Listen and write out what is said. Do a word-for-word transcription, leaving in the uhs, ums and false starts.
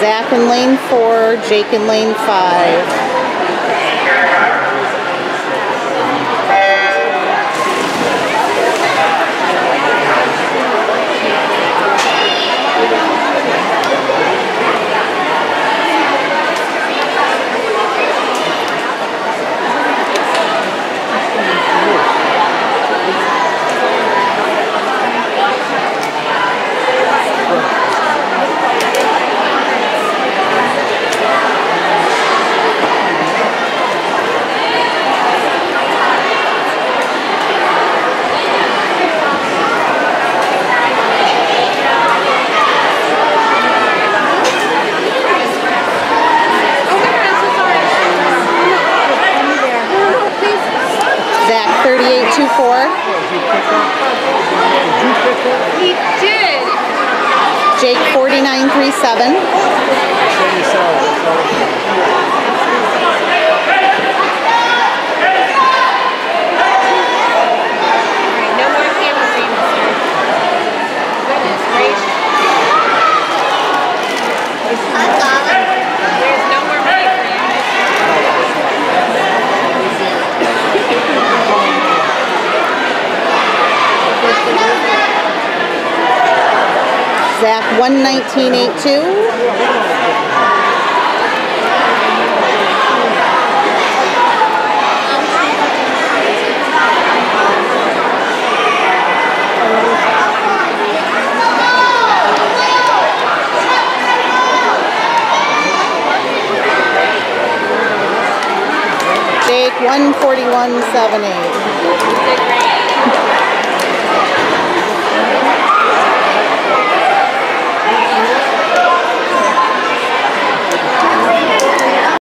Zack in lane four, Jake in lane five. thirty-eight two four. He did. Jake forty-nine three seven. No more camera for you, mister. Goodness gracious. There's no more money for you, Zack one nineteen eight two. Jake one forty-one seven eight.